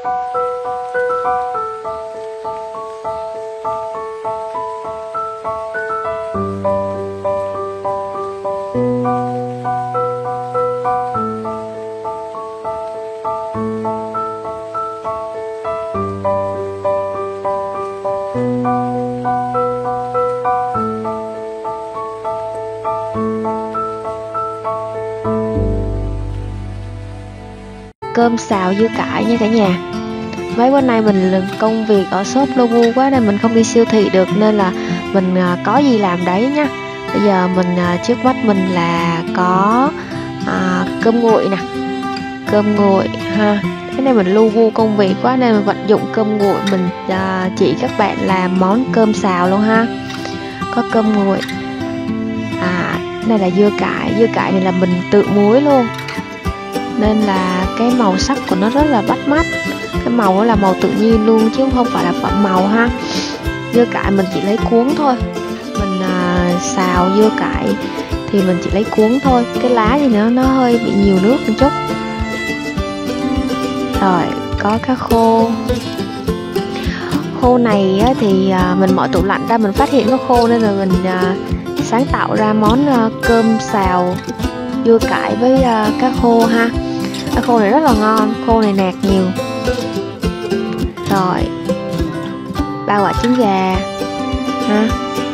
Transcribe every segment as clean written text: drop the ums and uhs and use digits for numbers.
Cơm xào dưa cải nha cả nhà. Mấy bữa nay mình công việc ở shop Logu quá nên mình không đi siêu thị được, nên là mình có gì làm đấy nhá. Bây giờ mình trước mắt mình là có cơm nguội nè, cơm nguội ha. Cái này mình Logu công việc quá nên mình vận dụng cơm nguội, mình chỉ các bạn làm món cơm xào luôn ha. Có cơm nguội. Này là dưa cải này là mình tự muối luôn, nên là cái màu sắc của nó rất là bắt mắt. Cái màu đó là màu tự nhiên luôn chứ không phải là phẩm màu ha. Dưa cải mình chỉ lấy cuống thôi. Mình xào dưa cải thì mình chỉ lấy cuống thôi. Cái lá thì nó hơi bị nhiều nước một chút. Rồi có cá khô. Khô này thì mình mở tủ lạnh ra mình phát hiện nó khô nên là mình sáng tạo ra món cơm xào dưa cải với cá khô ha. Cá khô này rất là ngon, khô này nạc nhiều. Rồi 3 quả trứng gà ha.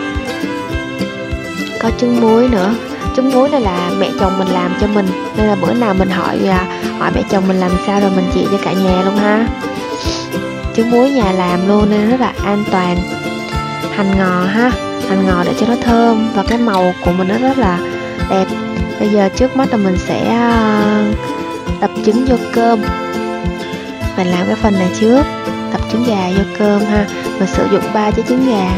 Có trứng muối nữa. Trứng muối này là mẹ chồng mình làm cho mình, nên là bữa nào mình hỏi mẹ chồng mình làm sao rồi mình chỉ cho cả nhà luôn ha. Trứng muối nhà làm luôn nên rất là an toàn. Hành ngò ha, hành ngò để cho nó thơm và cái màu của mình nó rất là đẹp. Bây giờ trước mắt là mình sẽ đập trứng vô cơm. Mình làm cái phần này trước, đập trứng gà vô cơm ha. Mình sử dụng 3 trái trứng gà.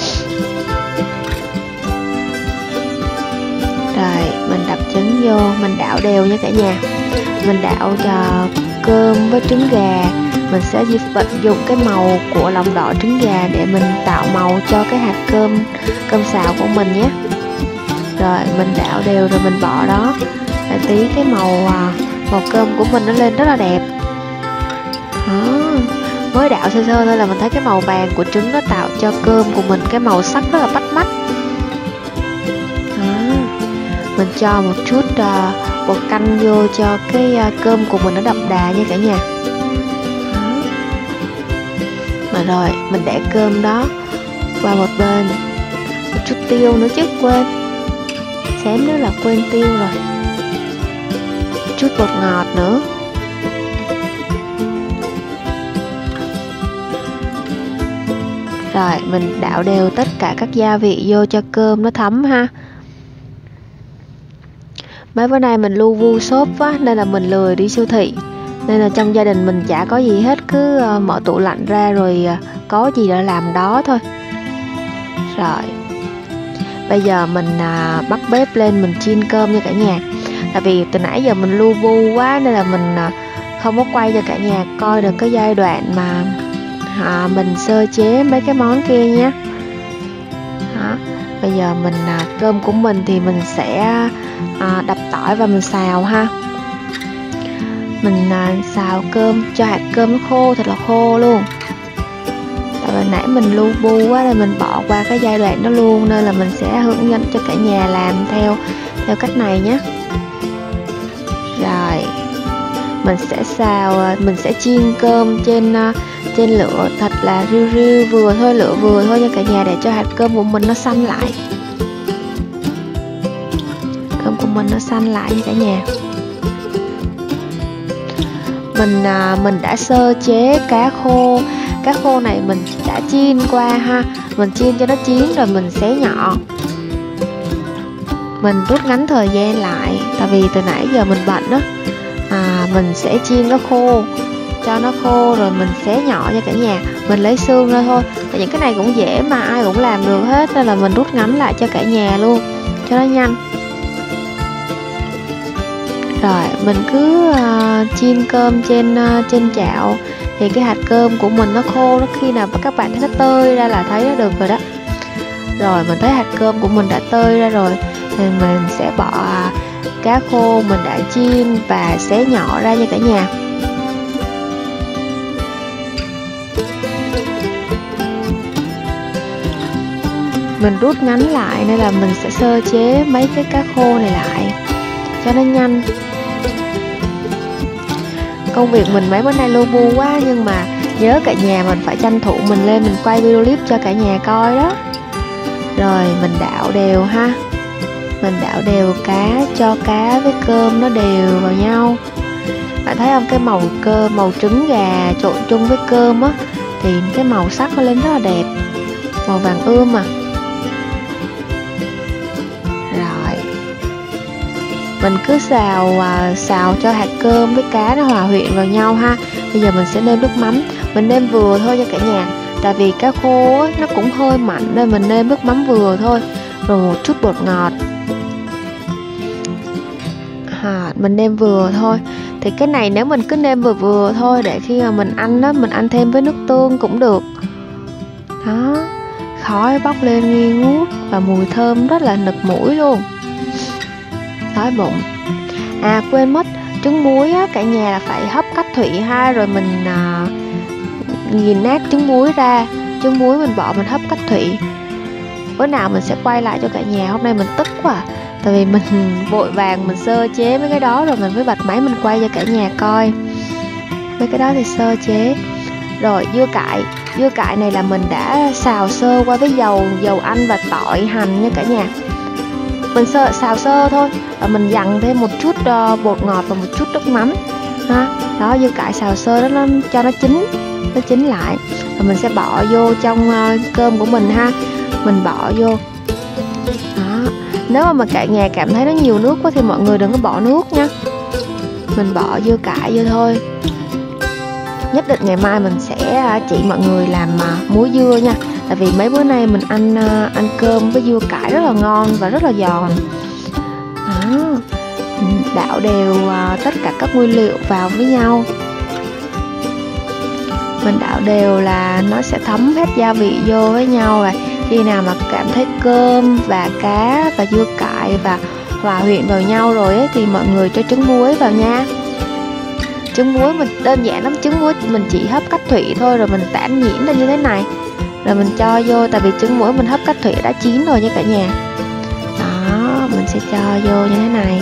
Rồi mình đập trứng vô, mình đảo đều nha cả nhà. Mình đảo cho cơm với trứng gà. Mình sẽ vận dụng cái màu của lòng đỏ trứng gà để mình tạo màu cho cái hạt cơm xào của mình nhé. Rồi mình đảo đều rồi mình bỏ đó. Để tí cái màu cơm của mình nó lên rất là đẹp. Đó. Mới đảo sơ sơ thôi là mình thấy cái màu vàng của trứng nó tạo cho cơm của mình cái màu sắc rất là bắt mắt. Đó. Mình cho một chút bột canh vô cho cái cơm của mình nó đậm đà nha cả nhà. Đó. Mà rồi mình để cơm đó qua một bên. Một chút tiêu nữa chứ quên. Xém nữa là quên tiêu rồi. Chút bột ngọt nữa. Rồi mình đảo đều tất cả các gia vị vô cho cơm nó thấm ha. Mấy bữa nay mình lu bu shop quá nên là mình lười đi siêu thị, nên là trong gia đình mình chả có gì hết, cứ mở tủ lạnh ra rồi có gì để làm đó thôi. Rồi bây giờ mình bắt bếp lên mình chiên cơm nha cả nhà. Tại vì từ nãy giờ mình lu bu quá nên là mình không có quay cho cả nhà coi được cái giai đoạn mà mình sơ chế mấy cái món kia nhé. Đó. Bây giờ mình cơm của mình thì mình sẽ đập tỏi và mình xào ha. Mình xào cơm cho hạt cơm nó khô, thật là khô luôn. Tại vì nãy mình lu bu quá nên mình bỏ qua cái giai đoạn đó luôn, nên là mình sẽ hướng dẫn cho cả nhà làm theo cách này nhé. Rồi mình sẽ xào, mình sẽ chiên cơm trên lửa thật là riu riu vừa thôi, lửa vừa thôi nha cả nhà, để cho hạt cơm của mình nó xanh lại. Cơm của mình nó xanh lại nha cả nhà. Mình đã sơ chế cá khô. Cá khô này mình đã chiên qua ha. Mình chiên cho nó chín rồi mình xé nhỏ. Mình rút ngắn thời gian lại, tại vì từ nãy giờ mình bận đó. Mình sẽ chiên nó khô, cho nó khô rồi mình xé nhỏ cho cả nhà. Mình lấy xương ra thôi. Tại những cái này cũng dễ mà ai cũng làm được hết, nên là mình rút ngắn lại cho cả nhà luôn cho nó nhanh. Rồi mình cứ chiên cơm trên chảo thì cái hạt cơm của mình nó khô. Nó khi nào các bạn thấy nó tơi ra là thấy nó được rồi đó. Rồi mình thấy hạt cơm của mình đã tơi ra rồi thì mình sẽ bỏ cá khô mình đã chiên và xé nhỏ ra nha cả nhà. mình rút ngắn lại, nên là mình sẽ sơ chế mấy cái cá khô này lại cho nó nhanh. Công việc mình mấy bữa nay lu bu quá, nhưng mà nhớ cả nhà mình phải tranh thủ mình lên mình quay video clip cho cả nhà coi đó. Rồi mình đảo đều ha. Mình đảo đều cá, cho cá với cơm nó đều vào nhau. Bạn thấy không, cái màu trứng gà trộn chung với cơm á, thì cái màu sắc nó lên rất là đẹp, màu vàng ươm mà. Rồi mình cứ xào cho hạt cơm với cá nó hòa quyện vào nhau ha. Bây giờ mình sẽ nêm nước mắm, mình nêm vừa thôi cho cả nhà, tại vì cá khô á, nó cũng hơi mặn nên mình nêm nước mắm vừa thôi, rồi một chút bột ngọt. Mình nêm vừa thôi. Thì cái này nếu mình cứ nêm vừa vừa thôi, để khi mà mình ăn đó, mình ăn thêm với nước tương cũng được. Đó, khói bốc lên nghi ngút và mùi thơm rất là nực mũi luôn. Đói bụng. Quên mất, trứng muối á, cả nhà là phải hấp cách thủy ha, rồi mình nghiền nát trứng muối ra. Trứng muối mình bỏ mình hấp cách thủy. Bữa nào mình sẽ quay lại cho cả nhà. Hôm nay mình tức quá, tại vì mình vội vàng mình sơ chế mấy cái đó, rồi mình mới bật máy mình quay cho cả nhà coi. Mấy cái đó thì sơ chế. Rồi dưa cải này là mình đã xào sơ qua với dầu ăn và tỏi hành nha cả nhà. Mình xào sơ thôi, và mình dặn thêm một chút bột ngọt và một chút nước mắm ha. Đó, dưa cải xào sơ đó, cho nó chín lại, và mình sẽ bỏ vô trong cơm của mình ha. Mình bỏ vô đó. Nếu mà cả nhà cảm thấy nó nhiều nước quá thì mọi người đừng có bỏ nước nha. Mình bỏ dưa cải vô thôi. Nhất định ngày mai mình sẽ chỉ mọi người làm muối dưa nha. Tại vì mấy bữa nay mình ăn cơm với dưa cải rất là ngon và rất là giòn. Đó. Đảo đều tất cả các nguyên liệu vào với nhau. Mình đảo đều là nó sẽ thấm hết gia vị vô với nhau rồi. Khi nào mà cảm thấy cơm và cá và dưa cải và hòa quyện vào nhau rồi ấy, thì mọi người cho trứng muối vào nha. Trứng muối mình đơn giản lắm, trứng muối mình chỉ hấp cách thủy thôi, rồi mình tản nhuyễn ra như thế này, rồi mình cho vô. Tại vì trứng muối mình hấp cách thủy đã chín rồi nha cả nhà. Đó, mình sẽ cho vô như thế này,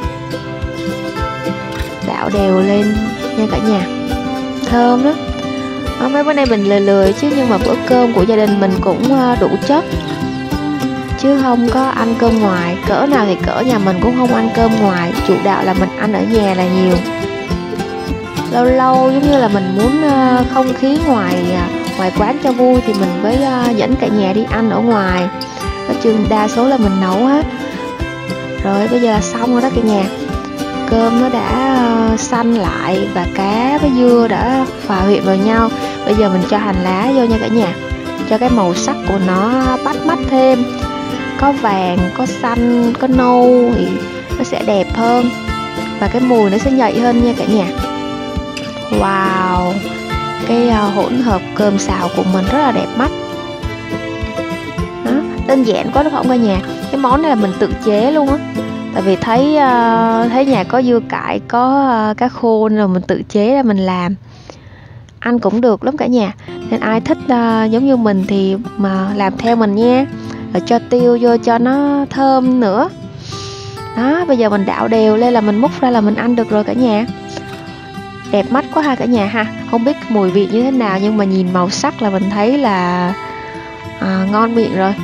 đảo đều lên nha cả nhà. Thơm đó. Mấy bữa nay mình lười chứ, nhưng mà bữa cơm của gia đình mình cũng đủ chất, chứ không có ăn cơm ngoài. Cỡ nào thì cỡ, nhà mình cũng không ăn cơm ngoài, chủ đạo là mình ăn ở nhà là nhiều. Lâu lâu giống như là mình muốn không khí ngoài quán cho vui thì mình mới dẫn cả nhà đi ăn ở ngoài. Nói chung đa số là mình nấu hết. Rồi bây giờ là xong rồi đó cả nhà. Cơm nó đã xanh lại và cá với dưa đã hòa quyện vào nhau. Bây giờ mình cho hành lá vô nha cả nhà, cho cái màu sắc của nó bắt mắt thêm. Có vàng, có xanh, có nâu thì nó sẽ đẹp hơn, và cái mùi nó sẽ nhạy hơn nha cả nhà. Wow, cái hỗn hợp cơm xào của mình rất là đẹp mắt. Đó, đơn giản quá đúng không cả nhà? Cái món này là mình tự chế luôn á. Tại vì thấy nhà có dưa cải, có cá khô, nên là mình tự chế ra mình làm. Ăn cũng được lắm cả nhà. Nên ai thích giống như mình thì mà làm theo mình nha. Rồi cho tiêu vô cho nó thơm nữa. Đó, bây giờ mình đảo đều lên là mình múc ra là mình ăn được rồi cả nhà. Đẹp mắt quá ha cả nhà ha. Không biết mùi vị như thế nào, nhưng mà nhìn màu sắc là mình thấy là ngon miệng rồi.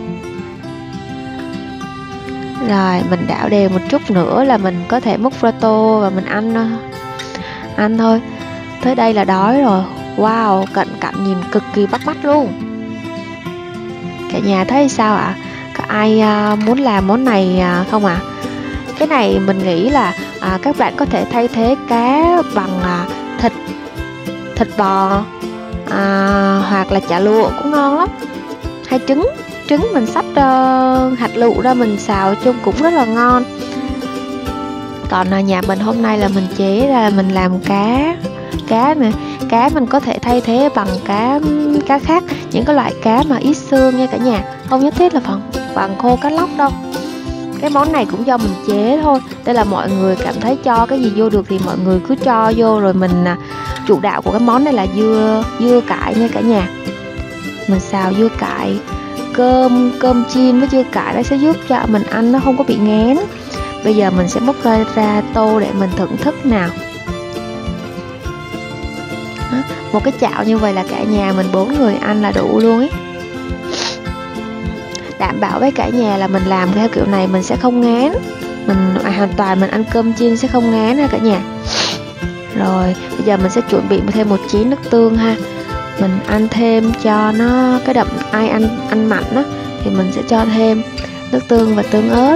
Rồi mình đảo đều một chút nữa là mình có thể múc ra tô và mình ăn thôi. Tới đây là đói rồi. Wow, cận cảnh nhìn cực kỳ bắt mắt luôn. Cả nhà thấy sao ạ? Có ai muốn làm món này không ạ? Cái này mình nghĩ là các bạn có thể thay thế cá bằng thịt bò, hoặc là chả lụa cũng ngon lắm. Hay trứng mình xắt hạt lựu ra mình xào chung cũng rất là ngon. Còn nhà mình hôm nay là mình chế ra mình làm cá nè. Cá mình có thể thay thế bằng cá khác, những cái loại cá mà ít xương nha cả nhà, không nhất thiết là bằng khô cá lóc đâu. Cái món này cũng do mình chế thôi. Đây là mọi người cảm thấy cho cái gì vô được thì mọi người cứ cho vô. Rồi mình chủ đạo của cái món này là dưa cải nha cả nhà. Mình xào dưa cải, cơm chiên với dưa cải, nó sẽ giúp cho mình ăn nó không có bị ngán. Bây giờ mình sẽ múc ra tô để mình thưởng thức nào. Đó, một cái chảo như vậy là cả nhà mình 4 người ăn là đủ luôn ấy. Đảm bảo với cả nhà là mình làm theo kiểu này mình sẽ không ngán. Mình hoàn toàn mình ăn cơm chiên sẽ không ngán ha cả nhà. Rồi bây giờ mình sẽ chuẩn bị thêm một chén nước tương ha. Mình ăn thêm cho nó cái đậm, ai ăn mặn á thì mình sẽ cho thêm nước tương và tương ớt.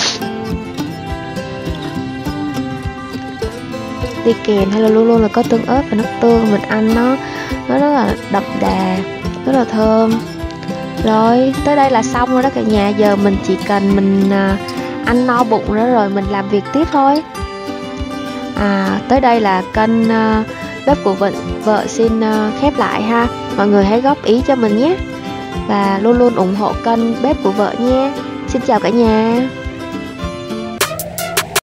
Đi kèm hay là luôn luôn là có tương ớt và nước tương, mình ăn nó rất là đậm đà, rất là thơm. Rồi tới đây là xong rồi đó cả nhà. Giờ mình chỉ cần mình ăn no bụng nữa rồi mình làm việc tiếp thôi. Tới đây là kênh bếp của vợ xin khép lại ha. Mọi người hãy góp ý cho mình nhé, và luôn luôn ủng hộ kênh bếp của vợ nha. Xin chào cả nhà.